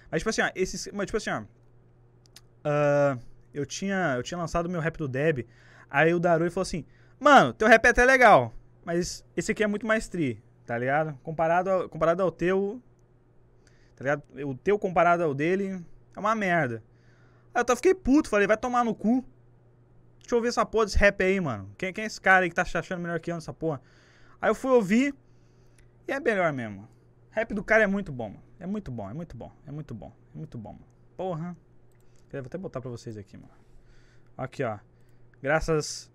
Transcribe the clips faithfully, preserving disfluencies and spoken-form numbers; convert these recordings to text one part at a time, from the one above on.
Mas, tipo assim, ó, esses, mas, tipo assim, ó, uh, eu, tinha, eu tinha lançado o meu rap do Deb, aí o Darui falou assim, mano, teu rap é até legal, mas esse aqui é muito mais tri, tá ligado? Comparado ao, comparado ao teu, tá ligado? O teu comparado ao dele é uma merda. Aí eu tô, fiquei puto, falei, vai tomar no cu. Deixa eu ouvir essa porra desse rap aí, mano. Quem, quem é esse cara aí que tá achando melhor que eu nessa porra? Aí eu fui ouvir e é melhor mesmo. O rap do cara é muito bom, mano. É muito bom, é muito bom, é muito bom, é muito bom, mano. Porra. Eu vou até botar pra vocês aqui, mano. Aqui, ó. Graças...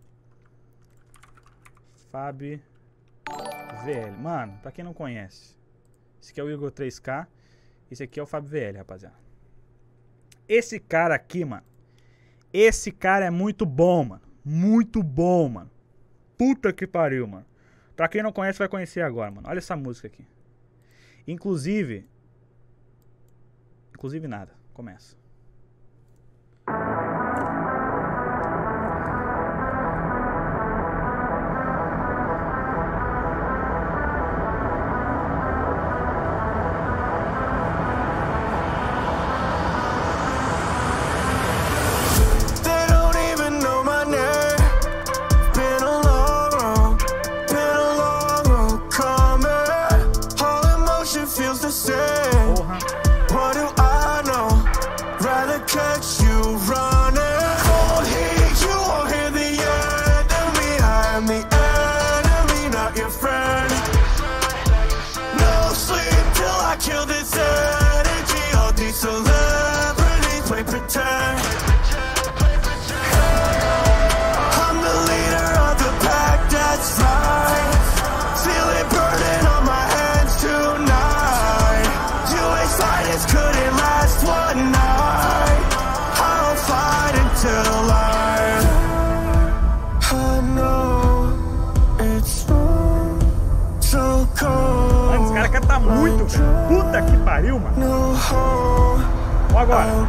Fab V L. Mano, pra quem não conhece, esse aqui é o Igor três K. Esse aqui é o Fab V L, rapaziada. Esse cara aqui, mano. Esse cara é muito bom, mano. Muito bom, mano. Puta que pariu, mano. Pra quem não conhece, vai conhecer agora, mano. Olha essa música aqui. Inclusive... Inclusive nada. Começa. Muito, velho. Puta que pariu, mano. Ó agora.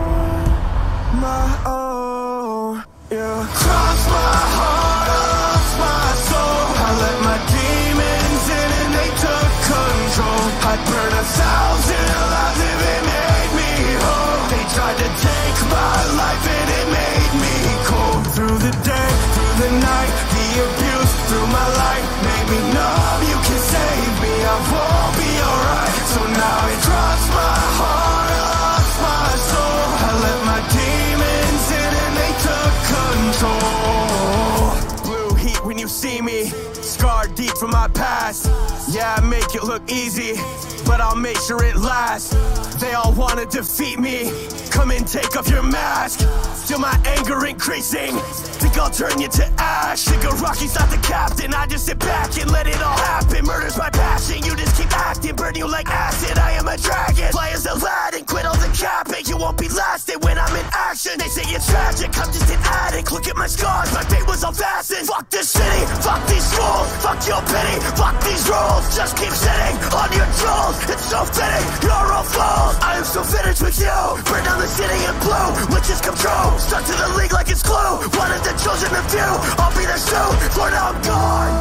From my past, yeah, I make it look easy, but I'll make sure it lasts. They all wanna defeat me. Come and take off your mask. Feel my anger increasing. Think I'll turn you to ash. Shigaraki's not the captain. I just sit back and let it all happen. Murder's my passion. You just keep acting, burn you like acid. I am a dragon. Fly as Aladdin. Quit all the capping. You won't be lasting when I'm in action. They say it's tragic. I'm just an addict. Look at my scars. My fate was all fastened. Fuck this city. Fuck these fools. Fuck your pity. Fuck these rules. Just keep sitting on your trolls. It's so fitting. You're all fools. I am so finished with you. Burn down the city in blue. Witches come true. Stuck to the league like it's glue. One of the chosen of few. I'll be there soon. For now I'm gone.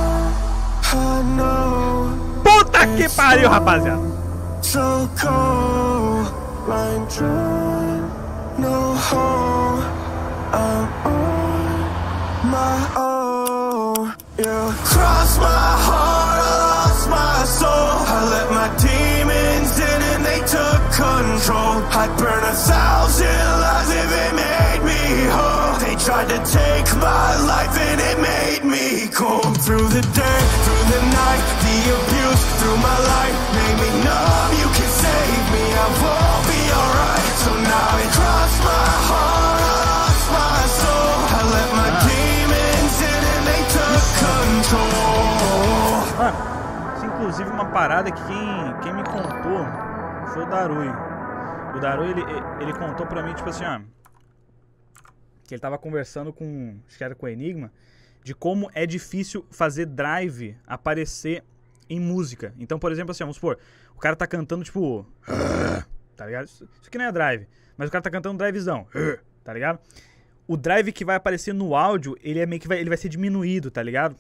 Puta que pariu, rapaziada. So cold. Line dry. No home. I'm on my own. You crossed my heart. I lost my soul. I let my demons in and they took control. I'd burn a thousand lives if it made me whole. They tried to take my life and it made me cold. Through the day, through the night, the abuse through my life made me numb. You can save me, I won't be alright. So now it crossed my heart, I lost my soul. I let my demons in and they took control. Mano, isso inclusive uma parada que quem, quem me contou foi o Darui. O Darui, ele, ele contou pra mim, tipo assim, ó, que ele tava conversando com, acho que era com o Enigma, de como é difícil fazer drive aparecer em música. Então, por exemplo, assim, vamos supor, o cara tá cantando, tipo, tá ligado? Isso aqui não é drive, mas o cara tá cantando um drivezão, tá ligado? O drive que vai aparecer no áudio, ele é meio que vai, ele vai ser diminuído, tá ligado?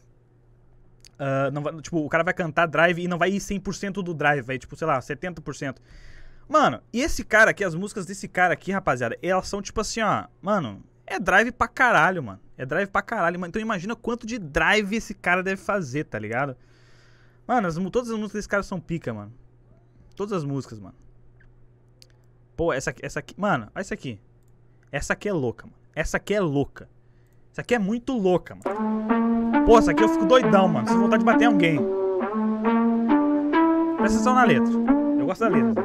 Uh, não vai, tipo, o cara vai cantar drive e não vai ir cem por cento do drive, vai, tipo, sei lá, setenta por cento. Mano, e esse cara aqui, as músicas desse cara aqui, rapaziada, elas são tipo assim, ó, mano, é drive pra caralho, mano. É drive pra caralho, mano. Então imagina quanto de drive esse cara deve fazer, tá ligado? Mano, as, todas as músicas desse cara são pica, mano. Todas as músicas, mano. Pô, essa aqui, essa aqui, mano, olha essa aqui. Essa aqui é louca, mano. Essa aqui é louca. Essa aqui é muito louca, mano. Pô, essa aqui eu fico doidão, mano. Sem vontade de bater em alguém. Presta atenção na letra. Eu gosto da letra.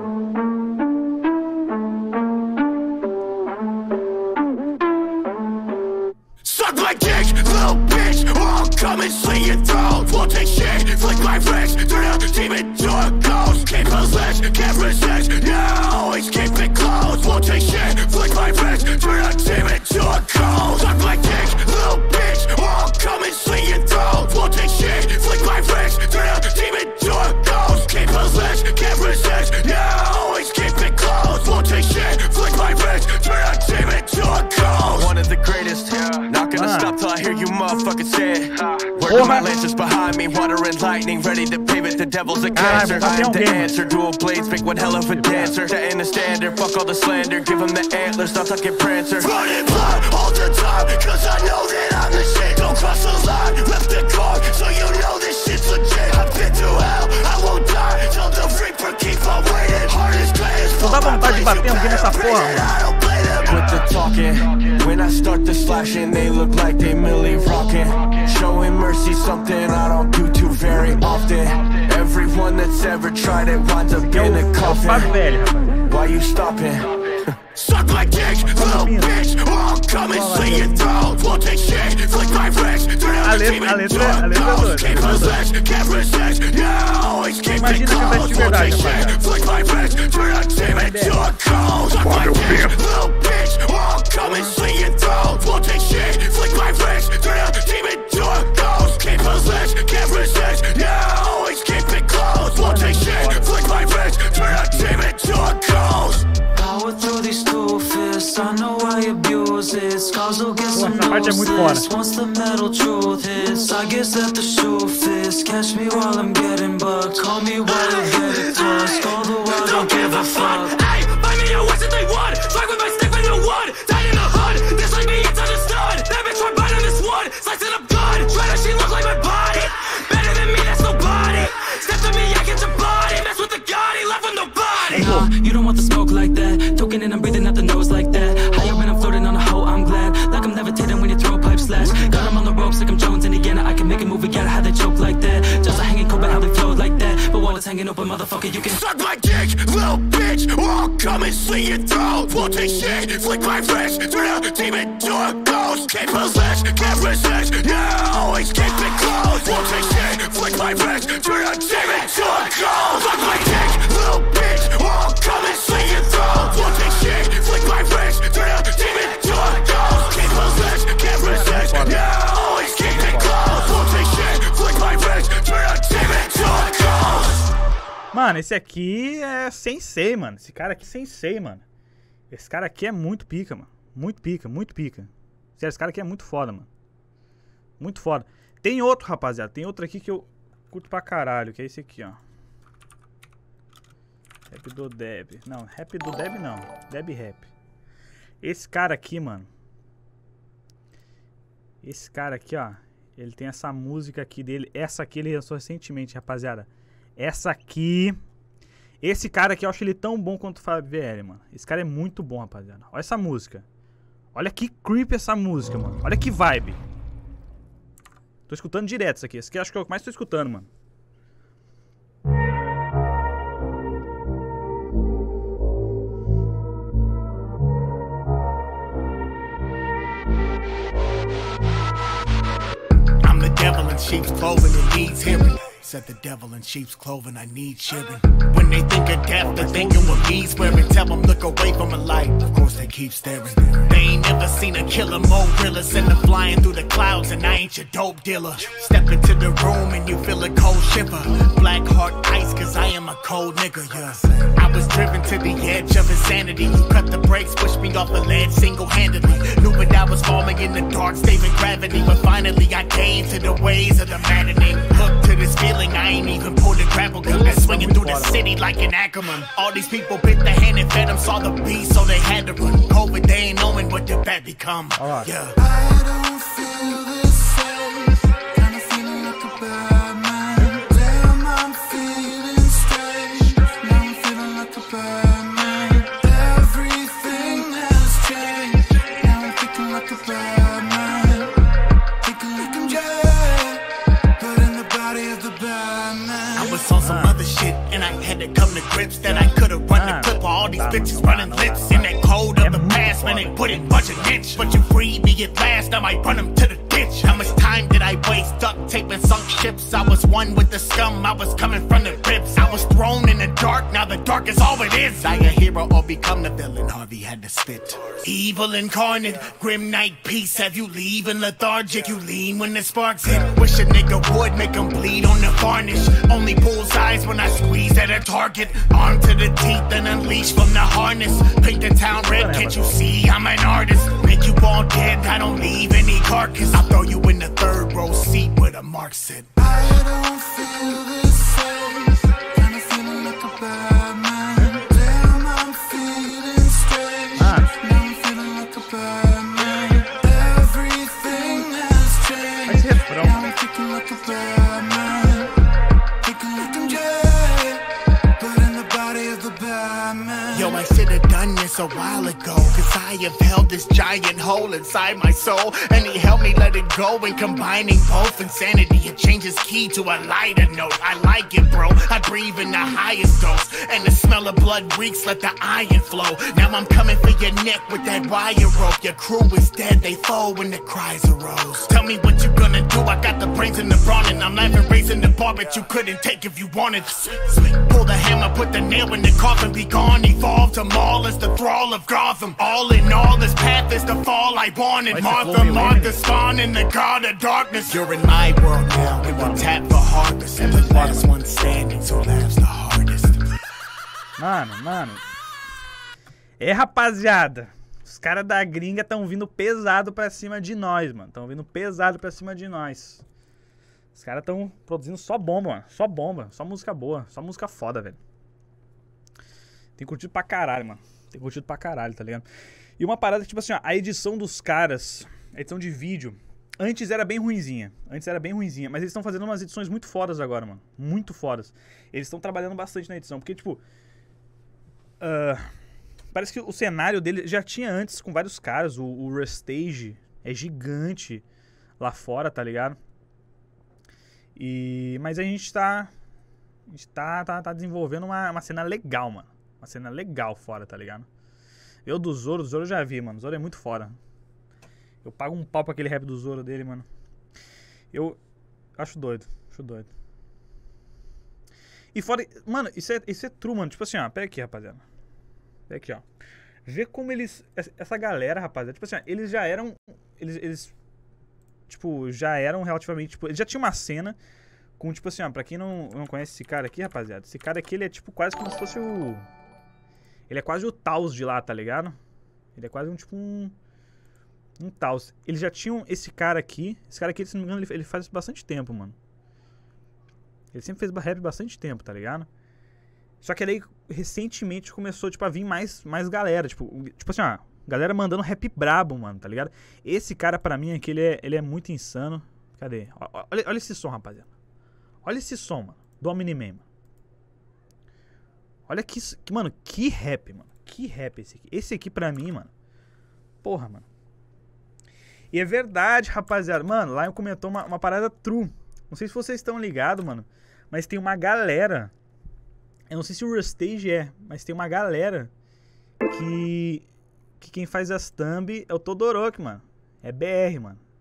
Suck my dick, little bitch, or I'll come and slit your throat. Won't take shit, flick my wrist, turn a demon to a ghost. Can't possess, can't resist, yeah, always keep it close. Won't take shit, flick my wrist, turn a demon to a ghost. Suck my dick, little bitch, or I'll come and slit your throat. Won't take shit, flick my wrist, turn a demon to a ghost. Can't possess, can't resist, yeah, always keep it close. Won't take shit, flick my wrist, turn a demon to a ghost. One of the greatest, not gonna ah. stop till I hear you motherfuckers say it. Working my lancers behind me, water and lightning, ready to pave it, the devil's a cancer. I am the answer, dual blades make one hell of a dancer. Setting the standard, fuck all the slander, give him the antlers, not talking prancer. Running blood all the time, cause I know that I'm the shit. Don't cross the line, left the car, so you know this shit's legit. I've been through hell, I won't die, till the reaper keep on waiting. Heart is glass, não dá vontade de bater alguém nessa porra, mano. With the talking, when I start the slashing, they look like they Millie rocking. Showing mercy, something I don't do too very often. Everyone that's ever tried it winds up in a coffin. Why you stopping? Suck my dick, little bitch, or I'll come and slit your throat. Won't take shit, flick my wrist, turn out the demon to a ghost. Can't possess, can't resist, yeah, always keep it close. Won't take shit, flick my wrist, turn out the demon to a ghost. Suck my dick, little bitch, or I'll come and slit your throat. Won't take shit, flick my wrist, turn out the demon to a ghost. Can't possess, can't resist, yeah, always keep it close. Won't take shit, flick my wrist, turn out the demon to a ghost. Power through these two fists, I know I abuse it. Scars will get some notice once the metal truth hits. I guess that the shoe fits. Catch me while I'm getting bucked. Call me while you get it tossed. All the while don't give a fuck. Hey, find me a West they would. Strike with my stick with the wood. Died in the hood. This like me, it's understood. That bitch right biting this wood. Slicing up good. Try to she look like my body. Better than me, that's nobody. Step to me, I get your body. Mess with the god, he left with nobody. Nah, you don't want the smoke like that. Token and I'm breathing out the nose like that. Higher when I'm floating on a hoe, I'm glad. Like I'm levitating when you throw a pipe slash. Got him on the ropes like I'm Jones and again I can make a move again. How they choke like that. Just a hanging cold, but how they float like that. But while it's hanging open, motherfucker, you can suck my dick, little bitch, or I'll come and slit your throat. Won't take shit, flick my wrist, turn a demon to a ghost. Can't possess, can't resist, yeah, always keep it close. Won't take shit, flick my wrist, turn a demon to a ghost. Suck my dick, little bitch, or I'll come and slit your throat. Won't take shit, flick my wrist, turn a demon to a ghost. Can't possess, can't resist, yeah, always keep it close. Won't take shit, flick my wrist, turn a demon to a ghost. Mano, esse aqui é sensei, mano. Esse cara aqui é sensei, mano. Esse cara aqui é muito pica, mano. Muito pica, muito pica. Sério, esse cara aqui é muito foda, mano. Muito foda. Tem outro, rapaziada. Tem outro aqui que eu curto pra caralho, que é esse aqui, ó. Rap do Deb. Não, rap do Deb não. Deb Rap. Esse cara aqui, mano. Esse cara aqui, ó. Ele tem essa música aqui dele. Essa aqui ele lançou recentemente, rapaziada. Essa aqui... Esse cara aqui eu acho ele tão bom quanto o Fábio V L, mano. Esse cara é muito bom, rapaziada. Olha essa música. Olha que creepy essa música, mano. Olha que vibe. Tô escutando direto isso aqui. Esse aqui eu acho que é o que mais tô escutando, mano. I'm the devil in sheep's clothing who needs hearing. Said the devil in sheep's clothing, I need cheering. When they think of death, they're thinking what me's wearing. Tell them look away from a light, of course they keep staring. They ain't never seen a killer more realer. Send them flying through the clouds and I ain't your dope dealer. Step into the room and you feel a cold shiver. Black heart ice cause I am a cold nigga, yeah. I was driven to the edge of insanity. You cut the brakes, pushed me off the ledge single-handedly. Knew that I was falling in the dark, staving gravity. But finally I came to the ways of the maddening. Hooked to this feeling yelling, I ain't even pulled a grapple gun. Been swinging through the city like an Ackerman. All these people bit the hand and fed them, saw the beast, so they had to run. COVID, they ain't knowing what the bad become. Right. Yeah. I don't feel the same, kinda feeling like a bad man. Damn, I'm feeling strange, now I'm feeling like a bad man. Everything has changed, now I'm thinking like a bad man. Thinking like I'm Jay, but in the body of the bad man. I was on some other shit, and I had to come to grips that I could've run the clip of all these bitches running lips in that code of the past, man, they put it bunch of inch. But you freed me at last, I might run them to the ditch. How much time did I waste duct taping sunk ships? I was one with the scum, I was coming from the ribs. I was thrown in the dark, now the dark is all it is. Die a hero or become the villain, Harvey had to spit. Evil incarnate, grim night peace, have you leaving lethargic? You lean when the sparks hit. Wish a nigga would make them bleed on the varnish. Only bullseyes when I squeeze at a target. Arm to the teeth and unleash from the harness. Paint the town red, can't you see I'm an artist? Make you all dead, I don't leave any carcass. I'll throw you in the third row seat where the mark sit. I don't feel the same, kinda feeling like a bad man. Damn, I'm feeling strange, now I'm feeling like a bad man. Everything has changed, now I'm thinking like a bad man. Thinking like I'm Jay, but in the body of the bad man. Yo, I should've done this a while ago, cause I have held this giant hole inside my soul, and he helped me let it go. And combining both insanity, it changes key to a lighter note. I like it, bro, I breathe in the highest dose, and the smell of blood reeks, let the iron flow. Now I'm coming for your neck with that wire rope. Your crew is dead, they fall when the cries arose. Tell me what you gonna do, I got the brains in the brawn, and I'm laughing, raising the bar, but you couldn't take if you wanted. Pull the hammer, put the nail in the coffin, be gone. Evolve to Maul as the thrall of Gotham. All in all, this path is the fall I wanted. Martha, Martha, spawn in the god of darkness. You're in my world now, with the tap for harvest, and the last one standing, so laughs the hardest. Mano, mano. É, rapaziada. Os caras da gringa estão vindo pesado pra cima de nós, mano. Estão vindo pesado pra cima de nós. Os caras estão produzindo só bomba, mano. Só bomba. Só música boa. Só música foda, velho. Tem curtido pra caralho, mano. Tem curtido pra caralho, tá ligado? E uma parada que, tipo assim, ó, a edição dos caras, a edição de vídeo, antes era bem ruinzinha. Antes era bem ruinzinha. Mas eles estão fazendo umas edições muito fodas agora, mano. Muito fodas. Eles estão trabalhando bastante na edição. Porque, tipo... Uh, parece que o cenário dele já tinha antes com vários caras. O, o Restage é gigante lá fora, tá ligado? E... Mas a gente tá... A gente tá, tá, tá desenvolvendo uma, uma cena legal, mano. Uma cena legal fora, tá ligado? Eu do Zoro, do Zoro eu já vi, mano. O Zoro é muito fora. Eu pago um pau pra aquele rap do Zoro dele, mano. Eu acho doido. Acho doido. E fora... Mano, isso é, isso é true, mano. Tipo assim, ó. Pega aqui, rapaziada. Pega aqui, ó. Vê como eles... Essa galera, rapaziada. Tipo assim, ó. Eles já eram... Eles... eles tipo, já eram relativamente... Tipo, eles já tinham uma cena... Com, tipo assim, ó, pra quem não, não conhece esse cara aqui, rapaziada, esse cara aqui, ele é tipo quase como se fosse o... Ele é quase o Taos de lá, tá ligado? Ele é quase um, tipo um... Um Taos. Eles já tinham esse cara aqui, esse cara aqui, se não me engano, ele, ele faz bastante tempo, mano. Ele sempre fez rap bastante tempo, tá ligado? Só que aí, recentemente, começou, tipo, a vir mais, mais galera, tipo, tipo assim, ó, galera mandando rap brabo, mano, tá ligado? Esse cara, pra mim, aqui, ele é, ele é muito insano. Cadê? Olha, olha esse som, rapaziada. Olha esse som, mano, do Omni-Man, mano. Olha que, que, mano, que rap, mano. Que rap esse aqui. Esse aqui pra mim, mano. Porra, mano. E é verdade, rapaziada. Mano, lá eu comentou uma, uma parada true. Não sei se vocês estão ligados, mano. Mas tem uma galera. Eu não sei se o Restage é, mas tem uma galera que... Que quem faz as thumb é o Todoroki, mano. É B R, mano.